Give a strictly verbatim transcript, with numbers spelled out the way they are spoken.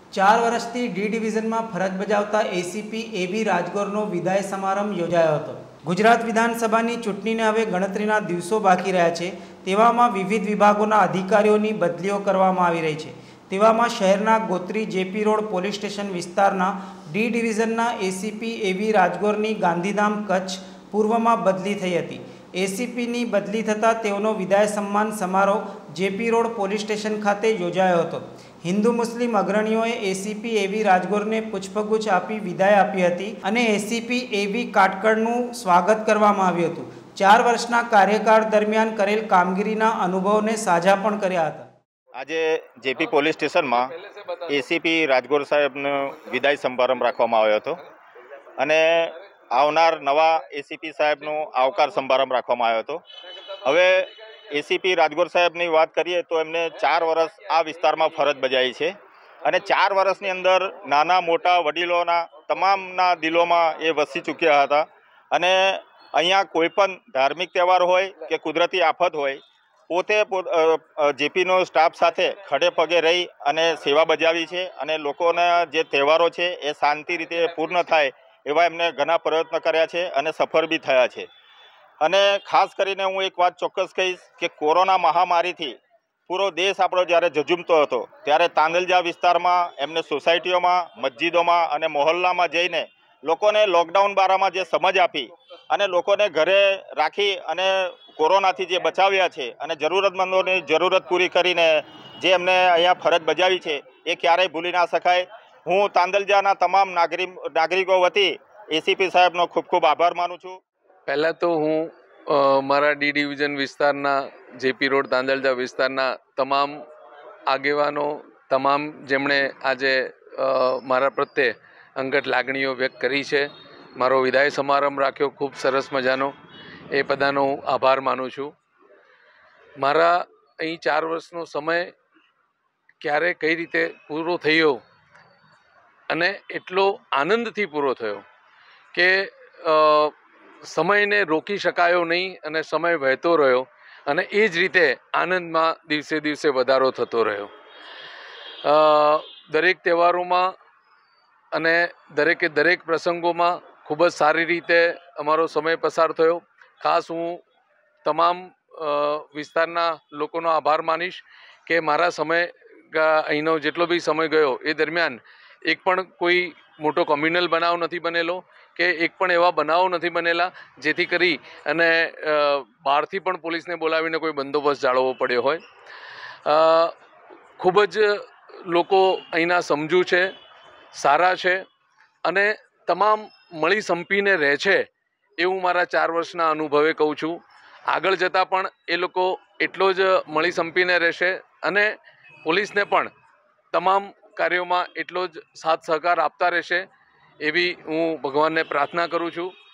ચાર વર્ષથી ડી ડિવિઝનમાં ફરજ બજાવતા એસીપી એબી રાજગોરનો વિદાય સમારંભ યોજાયો હતો। ગુજરાત વિધાનસભાની ચૂંટણીને હવે ગણતરીના દિવસો બાકી રહ્યા છે। તેવામાં વિવિધ વિભાગોના અધિકારીઓની બદલીઓ કરવામાં આવી રહી છે। તેવામાં શહેરના Gotri JP road police station વિસ્તારના ડી ડિવિઝનના એસીપી એબી રાજગોરની ગાંધીધામ કચ્છ પૂર્વમાં બદલી થઈ હતી। એસીપીની બદલી થતાં તેઓનો વિદાય સન્માન સમારોહ જેપી રોડ પોલીસ સ્ટેશન ખાતે યોજાયો હતો। हिंदू मुस्लिम अग्रणीओए एसीपी एवी राजगोरने पुष्पगुच्छ आपी विदाय आपी हती अने एसीपी एवी काटकड़नुं स्वागत करवामां आव्युं हतुं। चार वर्षना कार्यकाळ दरमियान करेल कामगीरीना अनुभवने साझा पण कर्या हता। आज जेपी पोलीस स्टेशन में एसीपी राजगोर साहेबनो विदाय समारंभ राखवामां आव्यो हतो अने आवनार नवा एसीपी साहेबनो आवकार समारंभ राखवामां आव्यो हतो। हवे एसीपी राजगोर साहेबनी बात करिए तो एमने चार वर्ष आ विस्तार में फरज बजावी है और चार वर्षनी अंदर नाना मोटा वडीलोना तमामना दिलों में ए वसी चूक्या था। अने अहींया कोईपण धार्मिक तहेवार होय के कुदरती आफत होय पोते जेपीनो स्टाफ साथे खड़े पगे रही अने सेवा बजावी है अने लोकोना जे तहेवारो छे ए शांति रीते पूर्ण थाय एवा एमने घणा प्रयत्न कर्या छे अने सफल भी थया छे। अने खास करीने हूँ एक बात चौक्कस कहीश कि कोरोना महामारी थी पूरो देश आपणो ज्यारे झझूमतो हतो त्यारे तांदलजा विस्तार में एमने सोसायटीओ में मस्जिदों में अने मोहल्ला में जईने लोकोने लॉकडाउन बारा में जे समझ आपी अने लोकोने घरे राखी अने कोरोना थी जे बचाव्या छे अने जरूरतमंदोनी जरूरत पूरी करीने जे एमने अहींया फरज बजावी छे ए क्यारेय भूली ना शकाय। हूँ तांदलजाना तमाम नागरिक नागरिको वती एसीपी साहेबनो खूब खूब आभार मानु छुं। पहला तो हूँ मारा डी डिविजन विस्तारना जेपी रोड तांदलजा विस्तारना तमाम आगेवानो तमाम जेमणे आजे मारा प्रत्ये अंगत लागणीओ व्यक्त करी छे मारो विदाय समारंभ राख्यो खूब सरस मजानो ए बधानो आभार मानु छुं। मारा अहीं चार वर्षनो समय क्यारे कई रीते पूरो थयो अने एटलो आनंदथी पूरो थयो के समय ने रोकी शकायो नहीं अने समय वहेतो रह्यो अने ए ज रीते आनंद में दिवसे दिवसे वधारो थतो रह्यो। दरेक तहेवारों में अने दरेके दरेक प्रसंगों में खूब ज सारी रीते अमारो समय पसार थयो। खास हूँ तमाम विस्तारना लोकोनो आभार मानीश के मारा समय अहींनो जेटलो भी समय गयो ए दरमियान एक पण कोई मोटो कम्युनल बनाव नहीं बनेलो के एक पण एवा बनाव नहीं बनेला जेथी करी अने बहारथी पण पुलिस ने बोलावीने कोई बंदोबस्त जाळवવો पड्यो होय। खूब ज लोको अहींना समजू छे सारा छे अने तमाम मळी संपीने रहे छे एवुं मारा चार वर्षना अनुभवे कहूं छुं। आगळ जता पण ए लोको एटलो ज मळी संपीने रहेशे अने पुलिसने पण तमाम कार्यों में एटलो ज साथ सहकार आपता रहेशे एवी हूँ भगवान ने प्रार्थना करूँ छूँ।